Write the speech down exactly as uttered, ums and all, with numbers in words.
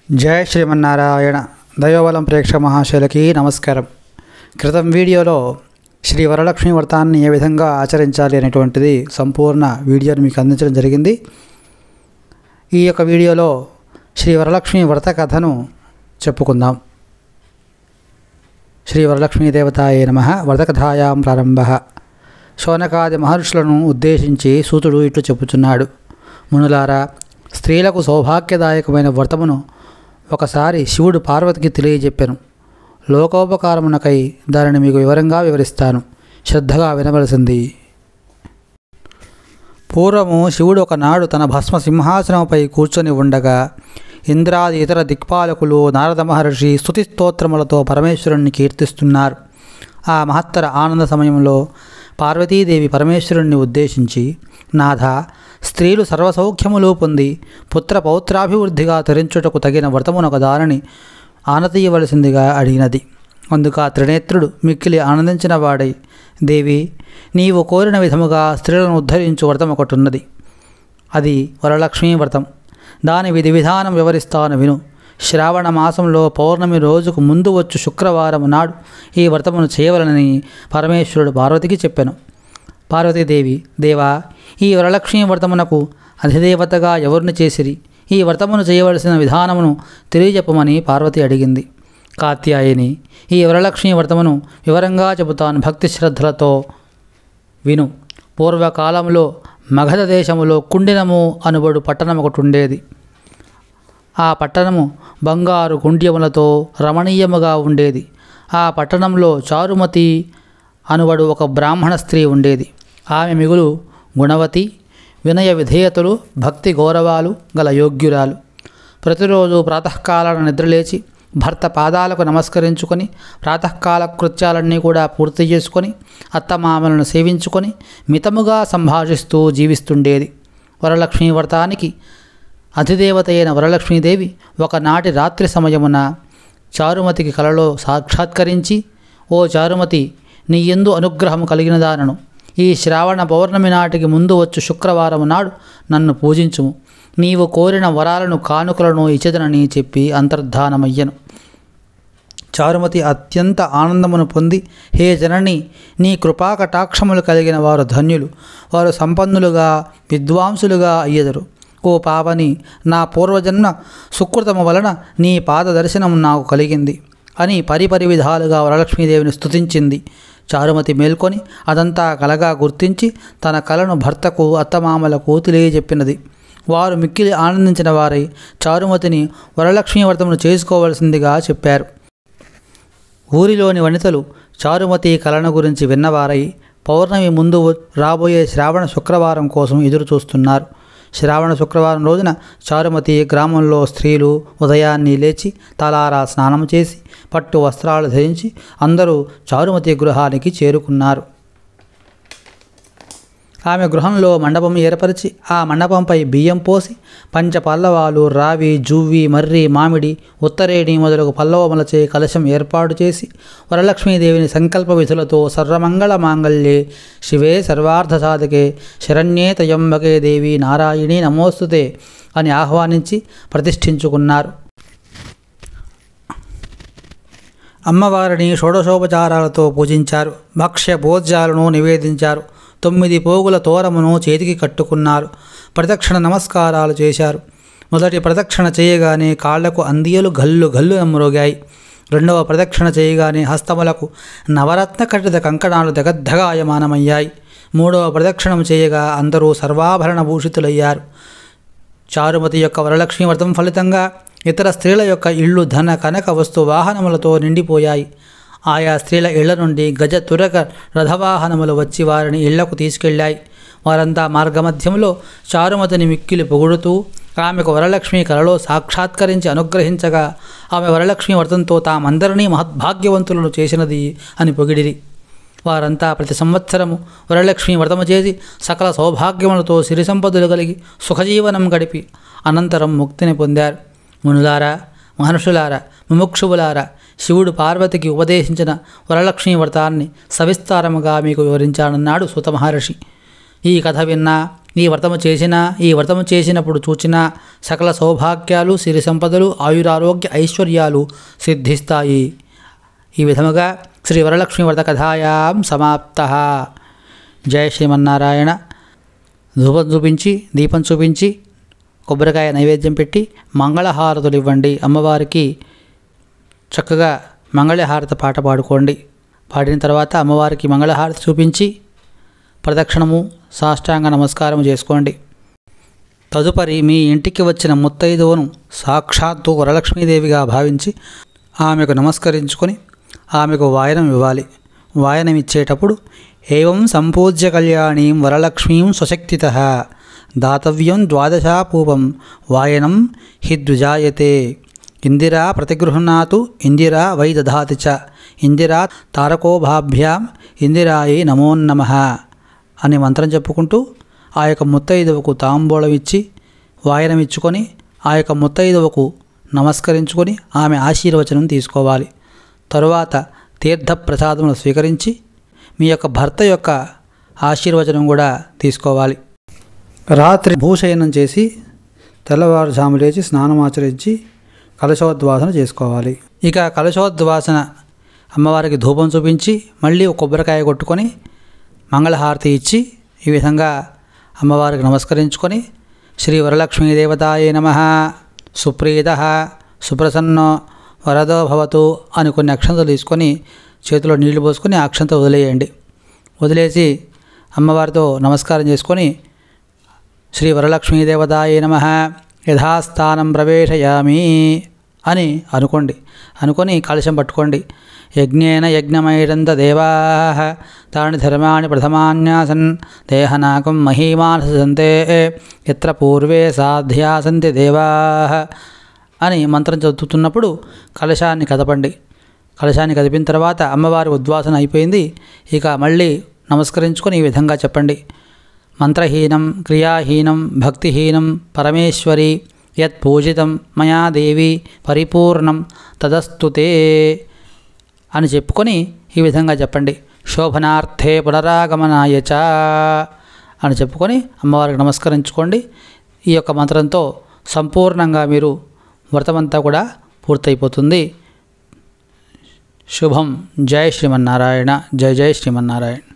జయ శ్రీమన్నారాయణ. దైవబలం ప్రేక్షక మహాశయులకి నమస్కారం. క్రితం వీడియోలో శ్రీ వరలక్ష్మి వ్రతాన్ని ఏ విధంగా ఆచరించాలి అనేటువంటిది సంపూర్ణ వీడియోని మీకు అందించడం జరిగింది. ఈ యొక్క వీడియోలో శ్రీ వరలక్ష్మి వ్రత కథను చెప్పుకుందాం. శ్రీ వరలక్ష్మీ దేవతాయే నమః. వ్రతకథాయాం ప్రారంభః. శౌనకాది మహర్షులను ఉద్దేశించి సూతుడు ఇట్లు చెప్పుచున్నాడు. మునులారా, స్త్రీలకు సౌభాగ్యదాయకమైన వ్రతమును ఒకసారి శివుడు పార్వతికి తెలియజెప్పెను. లోకోపకారమునకై దానిని మీకు వివరంగా వివరిస్తాను, శ్రద్ధగా వినవలసింది. పూర్వము శివుడు ఒకనాడు తన భస్మ సింహాసనంపై కూర్చొని ఉండగా ఇంద్రాది ఇతర దిక్పాలకులు నారద మహర్షి స్తుతి స్తోత్రములతో పరమేశ్వరుణ్ణి కీర్తిస్తున్నారు. ఆ మహత్తర ఆనంద సమయంలో పార్వతీదేవి పరమేశ్వరుణ్ణి ఉద్దేశించి, నాథ, స్త్రీలు సర్వసౌఖ్యములు పొంది పుత్ర పౌత్రాభివృద్ధిగా తరించుటకు తగిన వ్రతమునొక దానిని ఆనతీయవలసిందిగా అడిగినది. అందుకు ఆ త్రినేత్రుడు మిక్కిలి ఆనందించిన వాడై, దేవి, నీవు కోరిన విధముగా స్త్రీలను ఉద్ధరించు వ్రతం ఒకటున్నది. అది వరలక్ష్మీ వ్రతం. దాని విధి విధానం వివరిస్తాను విను. శ్రావణ మాసంలో పౌర్ణమి రోజుకు ముందు వచ్చు శుక్రవారం నాడు ఈ వ్రతమును చేయవలనని పరమేశ్వరుడు పార్వతికి చెప్పెను. పార్వతీదేవి, దేవా, ఈ వరలక్ష్మీ వ్రతమునకు అధిదేవతగా ఎవరిని చేసిరి? ఈ వ్రతమును చేయవలసిన విధానమును తెలియజెప్పమని పార్వతి అడిగింది. కాత్యాయని, ఈ వరలక్ష్మీ వ్రతమును వివరంగా చెబుతాను, భక్తి శ్రద్ధలతో విను. పూర్వకాలంలో మగధ దేశములో కుండినము అనుబడు పట్టణం ఒకటి ఉండేది. ఆ పట్టణము బంగారు కుండ్యములతో రమణీయముగా ఉండేది. ఆ పట్టణంలో చారుమతి అనుబడు ఒక బ్రాహ్మణ స్త్రీ ఉండేది. ఆమె మిగులు గుణవతి, వినయ విధేయతలు, భక్తి గౌరవాలు గల యోగ్యురాలు. ప్రతిరోజు ప్రాతకాలాన నిద్రలేచి భర్త పాదాలకు నమస్కరించుకొని ప్రాతకాల కృత్యాలన్నీ కూడా పూర్తి చేసుకొని అత్తమామలను సేవించుకొని మితముగా సంభాషిస్తూ జీవిస్తుండేది. వరలక్ష్మీ వ్రతానికి అధిదేవత అయిన వరలక్ష్మీదేవి ఒకనాటి రాత్రి సమయమున చారుమతికి కలలో సాక్షాత్కరించి, ఓ చారుమతి, నీ యందు అనుగ్రహం కలిగినదానను ఈ శ్రావణ పౌర్ణమి నాటికి ముందు వచ్చు శుక్రవారం నాడు నన్ను పూజించుము. నీవు కోరిన వరాలను కానుకలను ఇచ్చెదనని చెప్పి అంతర్ధానమయ్యను. చారుమతి అత్యంత ఆనందమును పొంది, హే జనని, నీ కృపాకటాక్షములు కలిగిన వారు ధన్యులు, వారు సంపన్నులుగా విద్వాంసులుగా అయ్యెదరు. ఓ పావని, నా పూర్వజన్మ సుకృతము వలన నీ పాద దర్శనం నాకు కలిగింది అని పరిపరి విధాలుగా వరలక్ష్మీదేవిని స్తుతించింది. చారుమతి మేల్కొని అదంతా కలగా గుర్తించి తన కలను భర్తకు అత్తమామలకు తెలియజెప్పినది. వారు మిక్కిలి ఆనందించిన వారై చారుమతిని వరలక్ష్మీ వ్రతమును చేసుకోవలసిందిగా చెప్పారు. ఊరిలోని వనితలు చారుమతి కలను గురించి విన్నవారై పౌర్ణమి ముందు రాబోయే శ్రావణ శుక్రవారం కోసం ఎదురు చూస్తున్నారు. శ్రావణ శుక్రవారం రోజున చారుమతి గ్రామంలో స్త్రీలు ఉదయాన్నే లేచి తలారా స్నానం చేసి పట్టు వస్త్రాలు ధరించి అందరూ చారుమతి గృహానికి చేరుకున్నారు. ఆమె గృహంలో మండపం ఏర్పరిచి ఆ మండపంపై బియ్యం పోసి పంచపల్లవాలు, రావి, జువ్వి, మర్రి, మామిడి, ఉత్తరేణి మొదలగు పల్లవములచే కలశం ఏర్పాటు చేసి వరలక్ష్మీదేవిని సంకల్ప విధులతో సర్వమంగళ మాంగళ్యే శివే సర్వార్థ సాధకే శరణ్యే త్రయంబకే దేవి నారాయణి నమోస్తుతే అని ఆహ్వానించి ప్రతిష్ఠించుకున్నారు. అమ్మవారిని షోడశోపచారాలతో పూజించారు. భక్ష్య భోజ్యాలను నివేదించారు. తొమ్మిది పోగుల తోరమును చేతికి కట్టుకున్నారు. ప్రదక్షిణ నమస్కారాలు చేశారు. మొదటి ప్రదక్షిణ చేయగానే కాళ్లకు అందియలు గల్లు గల్లు మ్రోగాయి. రెండవ ప్రదక్షిణ చేయగానే హస్తములకు నవరత్న కటిత కంకణాలు దగద్ధగాయమానమయ్యాయి. మూడవ ప్రదక్షిణం చేయగా అందరూ సర్వాభరణ భూషితులయ్యారు. చారుమతి యొక్క వరలక్ష్మీ వ్రతం ఫలితంగా ఇతర స్త్రీల యొక్క ఇళ్ళు ధన కనక వస్తు వాహనములతో నిండిపోయాయి. ఆయా స్త్రీల ఇళ్ల నుండి గజ తురక రథవాహనములు వచ్చి వారిని ఇళ్లకు తీసుకెళ్లాయి. వారంతా మార్గమధ్యంలో చారుమతిని మిక్కిలి పొగుడుతూ ఆమెకు వరలక్ష్మి కలలో సాక్షాత్కరించి అనుగ్రహించగా ఆమె వరలక్ష్మి వ్రతంతో తామందరినీ మహద్భాగ్యవంతులను చేసినది అని పొగిడిరి. వారంతా ప్రతి సంవత్సరము వరలక్ష్మి వ్రతము చేసి సకల సౌభాగ్యములతో సిరి సంపదలు కలిగి సుఖజీవనం గడిపి అనంతరం ముక్తిని పొందారు. మునులారా, మహర్షులారా, ముముక్షువులారా, శివుడు పార్వతికి ఉపదేశించిన వరలక్ష్మీ వ్రతాన్ని సవిస్తారముగా మీకు వివరించానన్నాడు సూత మహర్షి. ఈ కథ విన్నా ఈ వ్రతము చేసిన ఈ వ్రతము చేసినప్పుడు చూచిన సకల సౌభాగ్యాలు సిరి సంపదలు ఆయురారోగ్య ఐశ్వర్యాలు సిద్ధిస్తాయి. ఈ విధముగా శ్రీ వరలక్ష్మి వ్రత కథాయాం సమాప్త. జయ శ్రీమన్నారాయణ. ధూపం చూపించి దీపం చూపించి కొబ్బరికాయ నైవేద్యం పెట్టి మంగళహారతులు ఇవ్వండి. అమ్మవారికి చక్కగా మంగళహారతి పాట పాడుకోండి. పాడిన తర్వాత అమ్మవారికి మంగళహారతి చూపించి ప్రదక్షిణము సాష్టాంగ నమస్కారం చేసుకోండి. తదుపరి మీ ఇంటికి వచ్చిన ముత్తైదువను సాక్షాత్తు వరలక్ష్మీదేవిగా భావించి ఆమెకు నమస్కరించుకొని ఆమెకు వాయనం ఇవ్వాలి. వాయనం ఇచ్చేటప్పుడు ఏవం సంపూజ్య కళ్యాణీం వరలక్ష్మీం స్వశక్తితః దాతవ్యం ద్వాదశాపూపం వాయనం హి ద్విజాయతే. ఇందిరా ప్రతిగృహ్ణాతు ఇందిరా వై దధాతి చ ఇందిరా తారకోభాభ్యాం ఇందిరాయై నమోన్నమః అనే మంత్రం చెప్పుకుంటూ ఆ యొక్క ముత్తైదువకు తాంబూలం ఇచ్చి వాయనం ఇచ్చుకొని ఆ యొక్క ముత్తైదువకు నమస్కరించుకొని ఆమె ఆశీర్వచనం తీసుకోవాలి. తరువాత తీర్థప్రసాదమును స్వీకరించి మీ యొక్క భర్త యొక్క ఆశీర్వచనం కూడా తీసుకోవాలి. రాత్రి భూశయనం చేసి తెల్లవారుజాము లేచి స్నానమాచరించి కలశోద్వాసన చేసుకోవాలి. ఇక కలశోద్వాసన అమ్మవారికి ధూపం చూపించి మళ్ళీ ఒక కొబ్బరికాయ కొట్టుకొని మంగళహారతి ఇచ్చి ఈ విధంగా అమ్మవారికి నమస్కరించుకొని శ్రీ వరలక్ష్మీదేవతాయే నమః సుప్రీతః సుప్రసన్నో వరదో భవతు అని కొన్ని అక్షంతలు తీసుకొని చేతిలో నీళ్లు పోసుకొని ఆ అక్షంత వదిలేయండి. వదిలేసి అమ్మవారితో నమస్కారం చేసుకొని శ్రీ వరలక్ష్మీదేవతాయే నమః యథాస్థానం ప్రవేశయామి అని అనుకోండి. అనుకొని కలశం పట్టుకోండి. యజ్ఞేన యజ్ఞమైరంత దేవాః తాని ధర్మాణి ప్రథమాన్యాసన్ దేహనాకం మహీమానసంతే యత్ర పూర్వే సాధ్యాసంతి దేవాః అని మంత్రం చదువుతున్నప్పుడు కలశాన్ని కదపండి. కలశాన్ని కదిపిన తర్వాత అమ్మవారి ఉద్వాసన అయిపోయింది. ఇక మళ్ళీ నమస్కరించుకొని ఈ విధంగా చెప్పండి. మంత్రహీనం క్రియాహీనం భక్తిహీనం పరమేశ్వరి యత్ పూజితం మయా దేవి పరిపూర్ణం తదస్తుతే అని చెప్పుకొని ఈ విధంగా చెప్పండి. శోభనార్థే పునరాగమనాయ చ అని చెప్పుకొని అమ్మవారికి నమస్కరించుకోండి. ఈ యొక్క మంత్రంతో సంపూర్ణంగా మీరు వ్రతమంతా కూడా పూర్తయిపోతుంది. శుభం. జై శ్రీమన్నారాయణ. జై జై శ్రీమన్నారాయణ.